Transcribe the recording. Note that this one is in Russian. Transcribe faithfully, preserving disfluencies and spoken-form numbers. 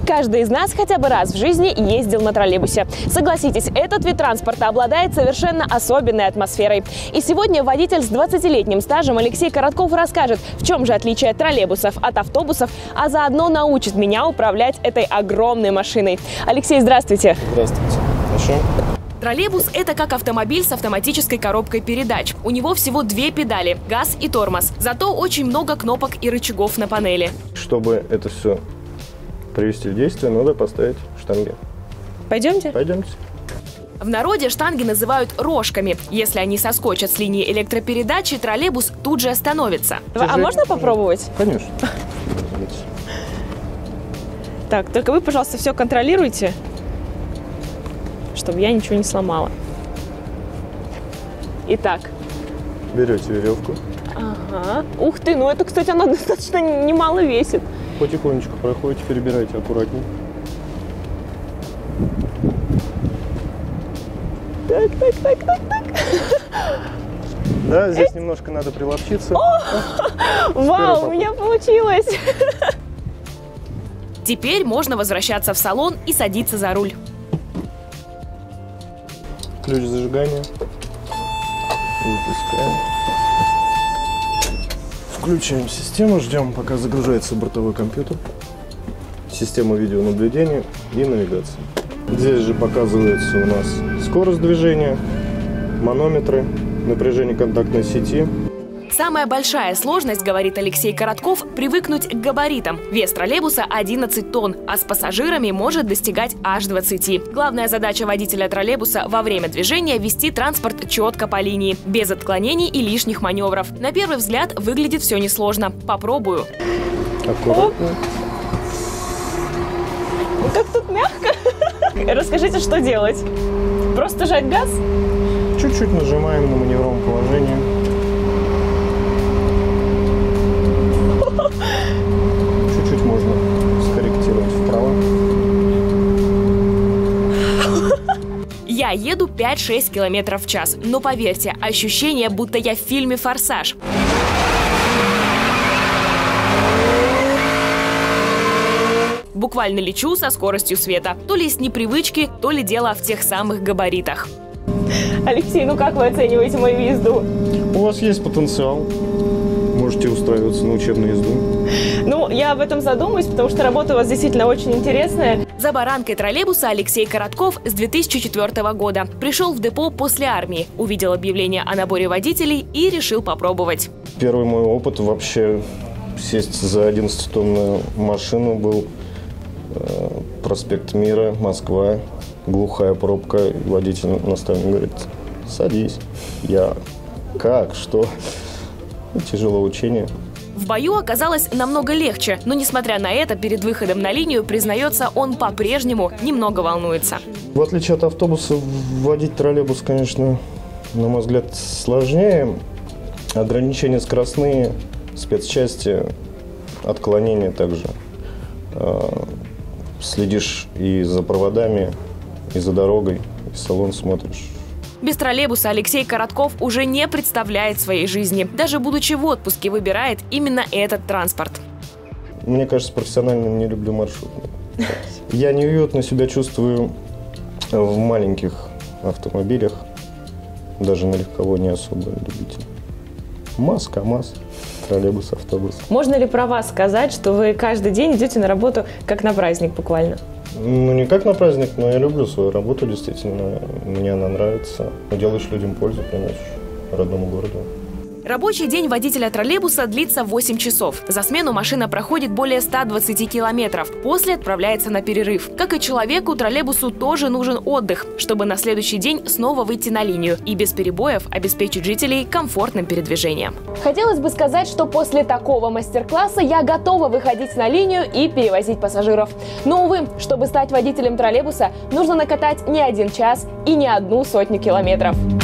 Каждый из нас хотя бы раз в жизни ездил на троллейбусе. Согласитесь, этот вид транспорта обладает совершенно особенной атмосферой. И сегодня водитель с двадцатилетним стажем Алексей Коротков расскажет, в чем же отличие троллейбусов от автобусов, а заодно научит меня управлять этой огромной машиной. Алексей, здравствуйте. Здравствуйте. Хорошо. Троллейбус – это как автомобиль с автоматической коробкой передач. У него всего две педали – газ и тормоз. Зато очень много кнопок и рычагов на панели. Чтобы это все привести в действие, надо поставить штанги. Пойдемте? Пойдемте. В народе штанги называют рожками. Если они соскочат с линии электропередачи, троллейбус тут же остановится. А можно попробовать? Конечно. Так, только вы, пожалуйста, все контролируйте, чтобы я ничего не сломала. Итак. Берете веревку. Ага. Ух ты, ну это, кстати, она достаточно немало весит. Потихонечку проходите, перебирайте аккуратнее. Так, так, так, так, так. Да, здесь немножко надо приловчиться. О, вау, у меня получилось. Теперь можно возвращаться в салон и садиться за руль. Ключ зажигания. Выпускаем. Включаем систему, ждем, пока загружается бортовой компьютер. Система видеонаблюдения и навигации. Здесь же показывается у нас скорость движения, манометры, напряжение контактной сети. Самая большая сложность, говорит Алексей Коротков, привыкнуть к габаритам. Вес троллейбуса одиннадцать тонн, а с пассажирами может достигать аж двадцати. Главная задача водителя троллейбуса во время движения – вести транспорт четко по линии, без отклонений и лишних маневров. На первый взгляд выглядит все несложно. Попробую. Аккуратно. Ну как тут мягко. Расскажите, что делать? Просто жать газ? Чуть-чуть нажимаем на маневровом положении. Чуть-чуть можно скорректировать вправо. Я еду пять-шесть километров в час, но поверьте, ощущение, будто я в фильме «Форсаж». Буквально лечу со скоростью света. То ли с непривычки, то ли дело в тех самых габаритах. Алексей, ну как вы оцениваете мою езду? У вас есть потенциал. Можете устраиваться на учебную езду. Ну, я об этом задумаюсь, потому что работа у вас действительно очень интересная. За баранкой троллейбуса Алексей Коротков с две тысячи четвёртого года. Пришел в депо после армии, увидел объявление о наборе водителей и решил попробовать. Первый мой опыт вообще сесть за одиннадцатитонную машину был э, проспект Мира, Москва, глухая пробка. Водитель наставник говорит: садись. Я как, что? Тяжелое учение. В бою оказалось намного легче, но, несмотря на это, перед выходом на линию, признается, он по-прежнему немного волнуется. В отличие от автобуса, водить троллейбус, конечно, на мой взгляд, сложнее. Ограничения скоростные, спецчасти, отклонения также. Следишь и за проводами, и за дорогой, и в салон смотришь. Без троллейбуса Алексей Коротков уже не представляет своей жизни. Даже будучи в отпуске, выбирает именно этот транспорт. Мне кажется, профессионально не люблю маршрутные. Я неуютно себя чувствую в маленьких автомобилях. Даже на легковой не особо любитель. МАЗ, КАМАЗ, троллейбус, автобус. Можно ли про вас сказать, что вы каждый день идете на работу как на праздник буквально? Ну, не как на праздник, но я люблю свою работу, действительно. Мне она нравится. Делаешь людям пользу, приносишь родному городу. Рабочий день водителя троллейбуса длится восемь часов. За смену машина проходит более ста двадцати километров. После отправляется на перерыв. Как и человеку, троллейбусу тоже нужен отдых, чтобы на следующий день снова выйти на линию и без перебоев обеспечить жителей комфортным передвижением. Хотелось бы сказать, что после такого мастер-класса я готова выходить на линию и перевозить пассажиров. Но, увы, чтобы стать водителем троллейбуса, нужно накатать не один час и не одну сотню километров.